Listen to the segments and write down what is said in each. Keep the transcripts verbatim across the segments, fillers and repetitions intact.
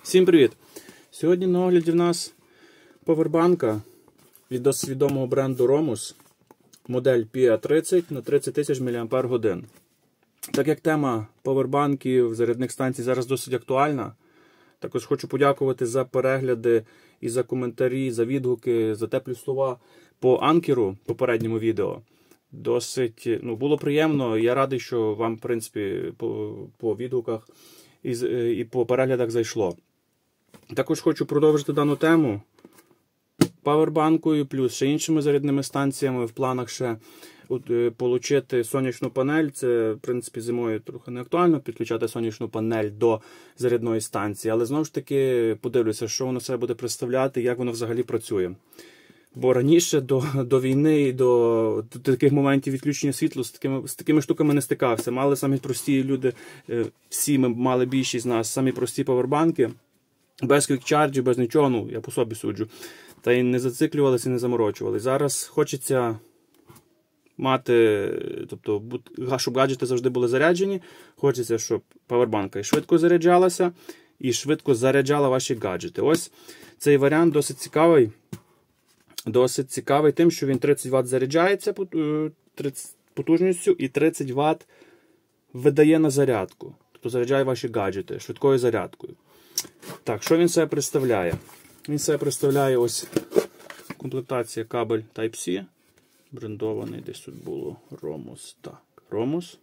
Всім привіт! Сьогодні на огляді в нас повербанка від досить відомого бренду Romus, модель пі ей тридцять на тридцять тисяч міліампер годин. Так як тема повербанків, зарядних станцій зараз досить актуальна, також хочу подякувати за перегляди і за коментарі, за відгуки, за теплі слова по анкеру попередньому відео. Досить, ну, було приємно, я радий, що вам, в принципі, по, по відгуках і, і по переглядах зайшло. Також хочу продовжити дану тему павербанкою, плюс ще іншими зарядними станціями. В планах ще отримати сонячну панель. Це, в принципі, зимою трохи не актуально підключати сонячну панель до зарядної станції. Але знову ж таки подивлюся, що воно себе буде представляти, як воно взагалі працює. Бо раніше до, до війни і до, до таких моментів відключення світла з такими, з такими штуками не стикався. Мали самі прості люди, всі ми мали більшість з нас, самі прості павербанки. Без квікчарджі, без нічого, ну, я по собі суджу. Та й не зациклювалися, і не заморочували. Зараз хочеться мати, тобто, щоб гаджети завжди були заряджені. Хочеться, щоб павербанка і швидко заряджалася, і швидко заряджала ваші гаджети. Ось цей варіант досить цікавий. Досить цікавий тим, що він тридцять ватт заряджається потужністю і тридцять ватт видає на зарядку. Тобто заряджає ваші гаджети швидкою зарядкою. Так, що він себе представляє? Він себе представляє ось комплектація кабель Type-C. Брендований, десь тут було Romus. Так, Romus.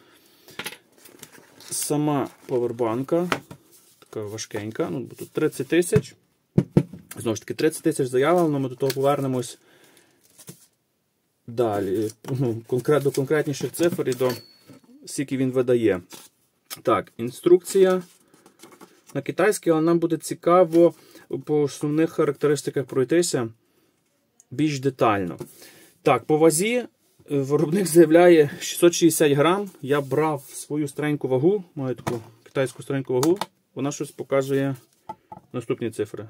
Сама повербанка, така важкенька, ну, тут тридцять тисяч. Знову ж таки, тридцять тисяч заявлено, ми до того повернемось далі. Ну, конкрет, до конкретніших цифр і до скільки він видає. Так, інструкція на китайській, але нам буде цікаво по основних характеристиках пройтися більш детально. Так, по вазі виробник заявляє шістсот шістдесят грам. Я брав свою стареньку вагу, маю таку китайську стареньку вагу, вона щось показує наступні цифри.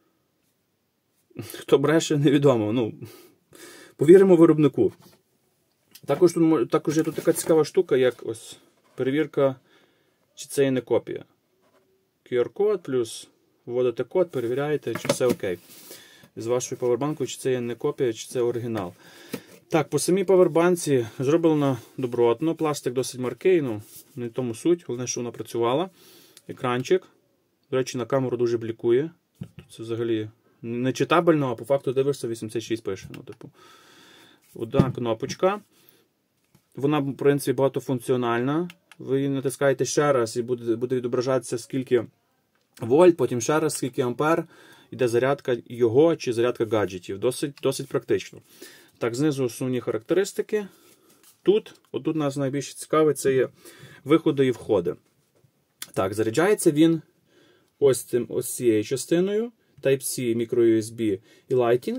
Хто бреше, невідомо. Ну, повіримо виробнику. Також, тут, також є тут така цікава штука, як ось перевірка, чи це є не копія. ку ар-код, плюс вводите код, перевіряєте, чи все окей. З вашою павербанкою, чи це є не копія, чи це оригінал. Так, по самій павербанці зроблено добротно, пластик досить маркий, ну, не в тому суть, головне, що вона працювала. Екранчик, до речі, на камеру дуже блікує. Тобто це взагалі не читабельно, а по факту дивишся, вісімдесят шість пише. Ну, типу, одна кнопочка. Вона, в принципі, багатофункціональна. Ви її натискаєте ще раз і буде, буде відображатися скільки вольт, потім ще раз скільки ампер. Іде зарядка його чи зарядка гаджетів. Досить, досить практично. Так, знизу основні характеристики. Тут, отут нас найбільше цікавить, це є виходи і входи. Так, заряджається він ось, цим, ось цією частиною. Type-C, microUSB і Lighting.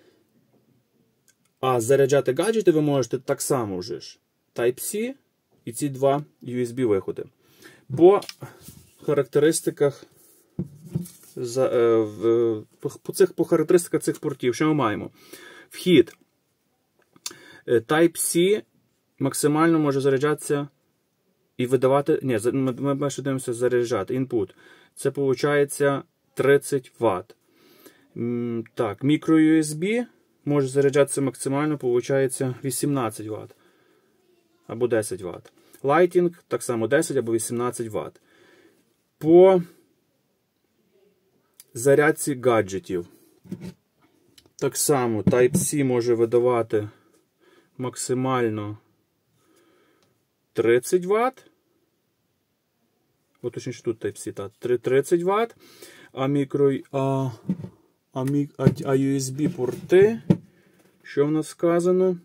А заряджати гаджети ви можете так само вже ж. Type-C і ці два ю ес бі виходи. По характеристиках за, е, в, по, цих, по характеристиках цих портів, що ми маємо? Вхід Type-C максимально може заряджатися і видавати. Ні, ми, ми ще дивимося заряджати. Input. Це виходить тридцять ватт. Так, microUSB може заряджатися максимально, виходить вісімнадцять ватт. Або десять ватт. Lighting так само десять або вісімнадцять ватт. По зарядці гаджетів. Так само Type-C може видавати максимально тридцять ватт. О, точніше тут Type-C, так, тридцять ватт. А мікро, а, а, а ю ес бі порти, що в нас сказано?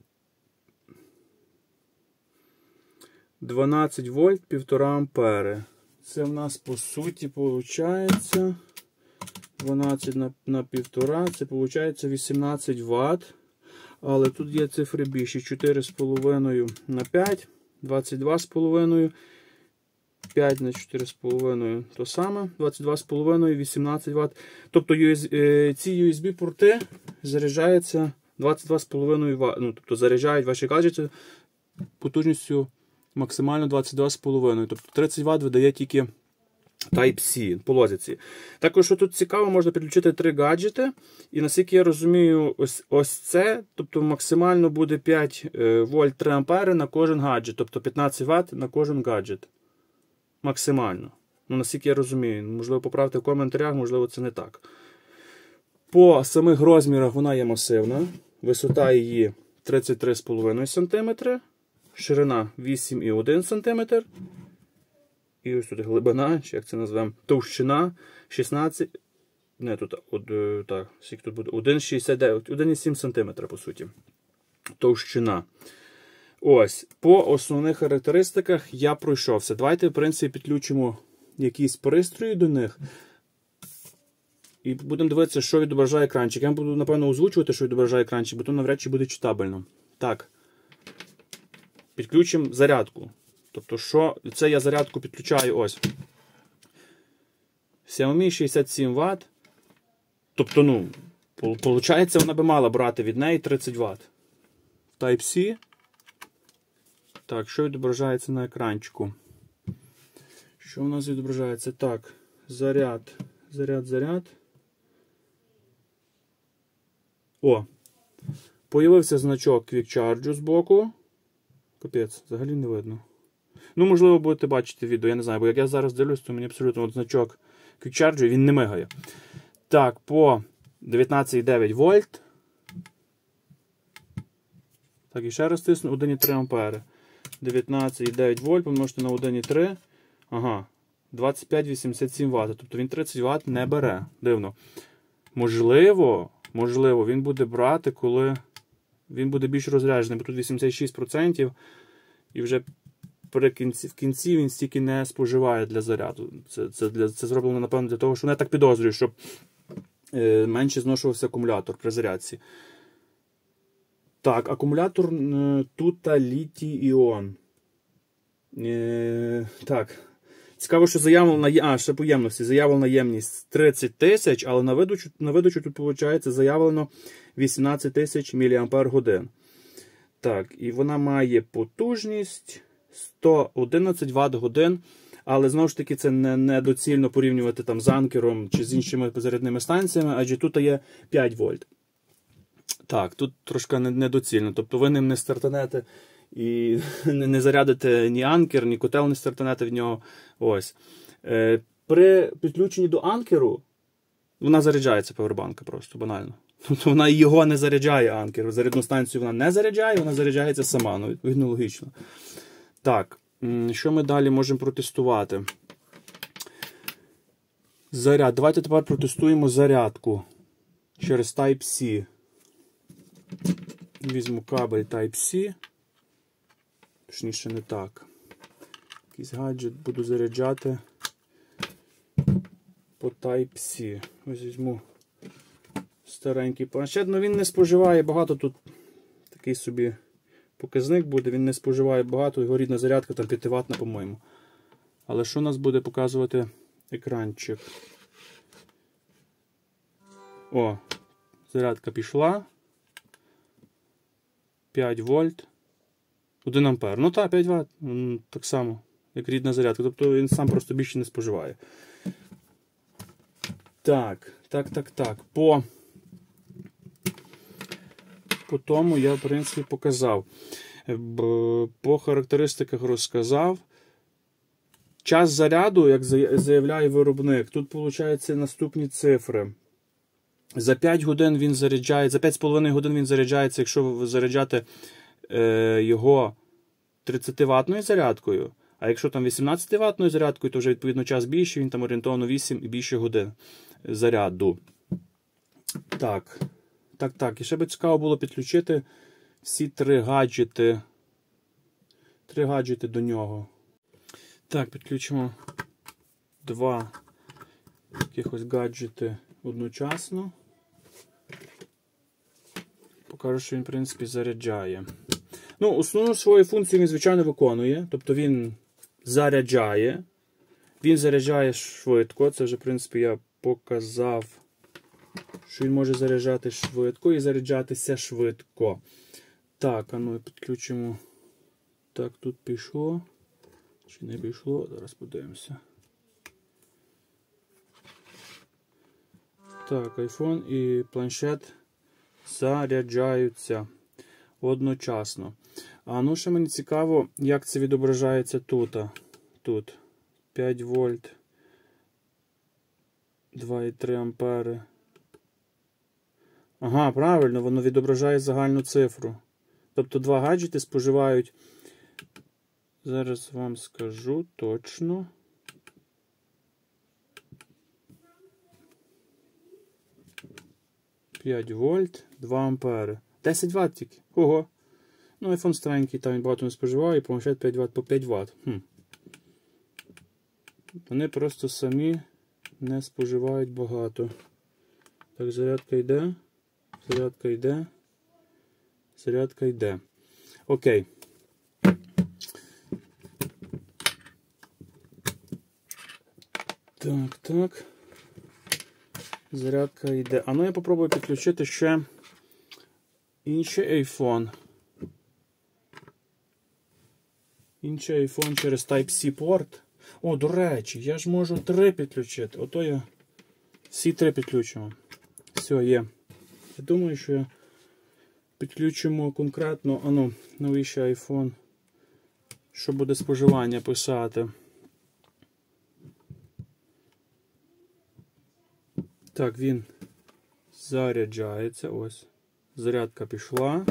дванадцять вольт, півтора ампери. Це в нас по суті виходить дванадцять на, на півтора, це виходить вісімнадцять ватт. Але тут є цифри більші, чотири з половиною на п'ять, двадцять два з половиною. п'ять на чотири з половиною то саме, двадцять два з половиною, вісімнадцять ватт. Тобто ці ю ес бі порти заряджаються двадцять два з половиною ватт. Ну, тобто заряджають ваші гаджети потужністю максимально двадцять два з половиною. Тобто тридцять ватт видає тільки Type-C по логіці. Також, що тут цікаво, можна підключити три гаджети. І наскільки я розумію, ось, ось це, тобто максимально буде п'ять вольт три ампери на кожен гаджет, тобто п'ятнадцять ватт на кожен гаджет. Максимально. Ну, наскільки я розумію, можливо, поправте в коментарях, можливо, це не так. По самих розмірах вона є масивна. Висота її тридцять три цілих п'ять десятих сантиметра, ширина вісім цілих один сантиметр. І ось тут глибина, чи як це назвемо, товщина шістнадцять, не тут, от, так, скільки тут буде, один цілих шістдесят дев'ять, один цілих сім сантиметра, по суті, товщина. Ось, по основних характеристиках я пройшовся. Давайте, в принципі, підключимо якісь пристрої до них. І будемо дивитися, що відображає екранчик. Я буду, напевно, озвучувати, що відображає екранчик, бо то навряд чи буде читабельно. Так. Підключимо зарядку. Тобто, що це я зарядку підключаю ось. Xiaomi шістдесят сім ватт. Тобто, ну, виходить, вона би мала брати від неї тридцять ватт. Type-C. Так, що відображається на екранчику? Що у нас відображається? Так, заряд, заряд, заряд. О! Появився значок Quick Charge збоку. Капець, взагалі не видно. Ну, можливо, будете бачити відео, я не знаю, бо як я зараз дивлюсь, то мені абсолютно от значок Quick Charge, він не мигає. Так, по дев'ятнадцять цілих дев'ять вольт. Так, і ще раз тисну, один цілих три ампери. дев'ятнадцять цілих дев'ять вольт помножити на один цілих три. Ага, двадцять п'ять цілих вісімдесят сім ватт. Тобто він тридцять ватт не бере. Дивно. Можливо, можливо, він буде брати, коли він буде більш розряджений, бо тут вісімдесят шість відсотків і вже при кінці, в кінці він стільки не споживає для заряду. Це, це, для, це зроблено, напевно, для того, що не так підозрюю, щоб е, менше зношувався акумулятор при зарядці. Так, акумулятор е, тут літій-іон. Е, так. Цікаво, що заявлена, а, ще по ємності. Заявлена ємність тридцять тисяч, але на видачу, на видачу тут, виходить, заявлено вісімнадцять тисяч мАч. Так, і вона має потужність сто одинадцять ватт-годин, але, знову ж таки, це не, не доцільно порівнювати там з анкером чи з іншими зарядними станціями, адже тут є п'ять вольт. Так, тут трошки недоцільно, тобто ви ним не стартанете і не зарядите ні анкер, ні котел не стартанете в нього. Ось. Е, при підключенні до анкеру вона заряджається павербанка просто, банально. Тобто вона його не заряджає, анкер. Зарядну станцію вона не заряджає, вона заряджається сама. Ну, відповідно, логічно. Так, що ми далі можемо протестувати? Заряд. Давайте тепер протестуємо зарядку через Type-C. Візьму кабель Type-C. Точніше, не так. Якийсь гаджет буду заряджати по Type-C. Ось візьму старенький планшет. Ну, він не споживає багато, тут такий собі показник буде, він не споживає багато, його рідна зарядка там п'ять ватт, по-моєму. Але що у нас буде показувати екранчик? О, зарядка пішла. п'ять вольт. один ампер. Ну так, п'ять ватт. Так само, як рідна зарядка. Тобто він сам просто більше не споживає. Так, так, так, так. По, по тому я, в принципі, показав. По характеристиках розказав. Час заряду, як заявляє виробник, тут, виходить, наступні цифри. За п'ять годин він заряджає, за п'ять з половиною годин він заряджається, якщо ви заряджати е, його тридцятиватною зарядкою. А якщо там вісімнадцятиватною зарядкою, то вже відповідно час більший, він там орієнтовно вісім і більше годин заряду. Так, так, так. І ще би цікаво було підключити всі три гаджети. Три гаджети до нього. Так, підключимо два якихось гаджети одночасно. Покажу, що він, в принципі, заряджає. Ну, основну свою функцію він, звичайно, виконує. Тобто він заряджає. Він заряджає швидко. Це вже, в принципі, я показав, що він може заряджати швидко і заряджатися швидко. Так, а ну підключимо. Так, тут пішло. Чи не пішло? Зараз подивимося. Так, iPhone і планшет заряджаються одночасно. А ну ще мені цікаво, як це відображається тут. Тут п'ять вольт, два і три ампери. Ага, правильно, воно відображає загальну цифру. Тобто два гаджети споживають, зараз вам скажу точно. п'ять вольт, два ампери. десять ватт тільки. Ого. Ну, iPhone старенький, там він багато не споживає, і планшет п'ять ватт по п'ять ватт. Хм. Вони просто самі не споживають багато. Так, зарядка йде. Зарядка йде. Зарядка йде. Окей. Так, так. Зарядка йде. А ну я попробую підключити ще інший iPhone. Інший iPhone через Type-C порт. О, до речі, я ж можу три підключити. Ото я всі три підключимо. Все, є. Я думаю, що я підключимо конкретно, а ну, новіший iPhone, що буде споживання писати. Так, він заряджається. Ось. Зарядка пішла.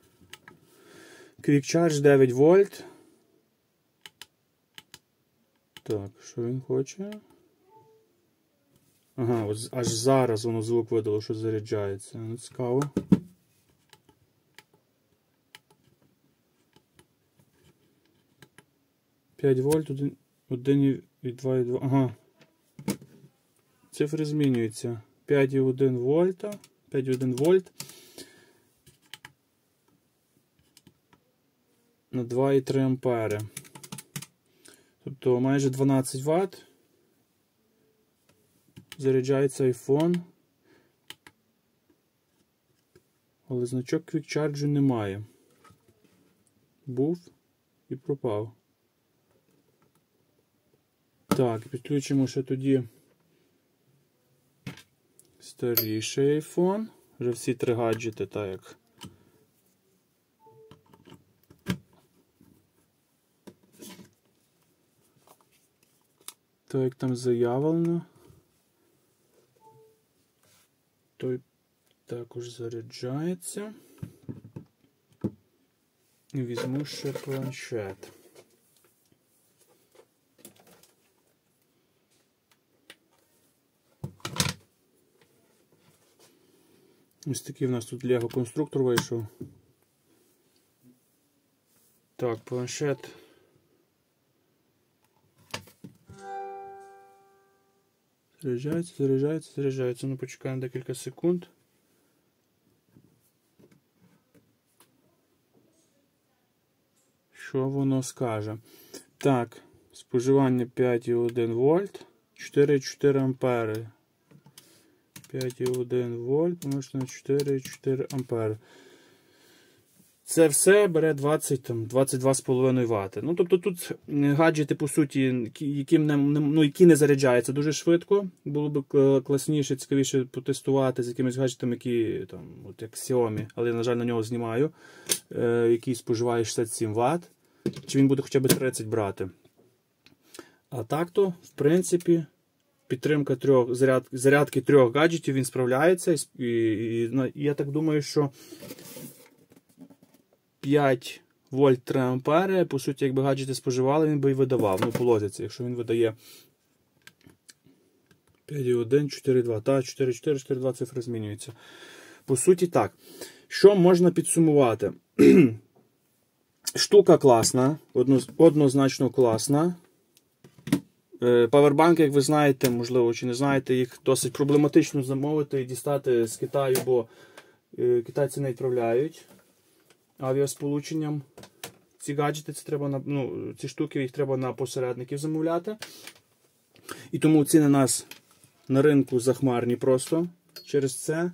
Quick Charge дев'ять вольт. Так, що він хоче? Ага, ось аж зараз воно звук видало, що заряджається. Ну, цікаво. п'ять вольт, один і два і два. Ага. Цифри змінюються. п'ять і один вольта. п'ять і один вольт. На два і три ампери. Тобто майже дванадцять ватт. Заряджається iPhone. Але значок Quick Charge немає. Був і пропав. Так, підключимо ще тоді старіший iPhone. Вже всі три гаджети, так як. Так, як там заявлено. Той також заряджається. І візьму ще планшет. Ось такий в нас тут Лего-конструктор вийшов. Так, планшет. Заряджається, заряджається, заряджається. Ну, почекаємо декілька секунд. Що воно скаже? Так, споживання п'ять і один вольт, чотири і чотири ампери. п'ять і один вольт, помножити на чотири і чотири ампери. Це все бере двадцять, там, двадцять два з половиною ватти. Ну, тобто тут гаджети, по суті, які не, ну, які не заряджаються дуже швидко. Було б класніше, цікавіше потестувати з якимись гаджетами, які, там, от як Xiaomi, але я, на жаль, на нього знімаю, е, який споживає шістдесят сім ватт. Чи він буде хоча б тридцять брати. А так-то, в принципі, підтримка трьох, заряд, зарядки трьох гаджетів, він справляється. І, і, і я так думаю, що п'ять вольт три ампери, по суті, якби гаджети споживали, він би і видавав. Ну, по логіці, якщо він видає п'ять і один, чотири і два. Та, чотири і чотири, чотири і два цифри змінюються. По суті, так. Що можна підсумувати? Штука класна, однозначно класна. Павербанки, як ви знаєте, можливо, чи не знаєте, їх досить проблематично замовити і дістати з Китаю, бо китайці не відправляють авіасполученням. Ці гаджети, це треба, ну, ці штуки, їх треба на посередників замовляти. І тому ціни у нас на ринку захмарні просто через це.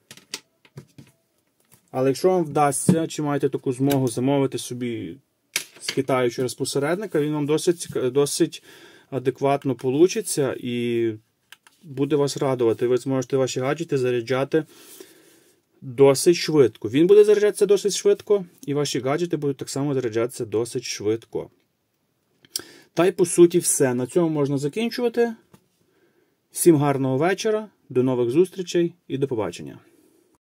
Але якщо вам вдасться, чи маєте таку змогу замовити собі з Китаю через посередника, він вам досить, досить адекватно получиться і буде вас радувати. Ви зможете ваші гаджети заряджати досить швидко. Він буде заряджатися досить швидко, і ваші гаджети будуть так само заряджатися досить швидко. Та й по суті все. На цьому можна закінчувати. Всім гарного вечора, до нових зустрічей і до побачення.